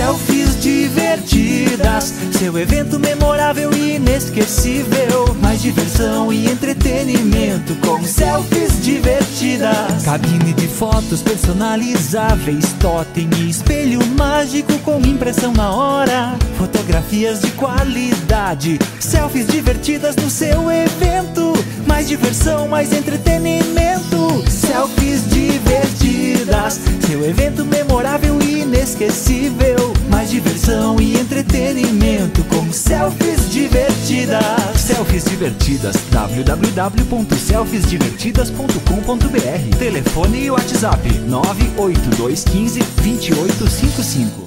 Selfies divertidas, seu evento memorável e inesquecível. Mais diversão e entretenimento com selfies divertidas. Cabine de fotos personalizáveis, totem e espelho mágico com impressão na hora. Fotografias de qualidade, selfies divertidas no seu evento. Mais diversão, mais entretenimento. Selfies divertidas, seu evento memorável e inesquecível. Mais diversão e entretenimento com selfies divertidas. Selfies divertidas, www.selfiesdivertidas.com.br. Telefone e WhatsApp 98215 2855.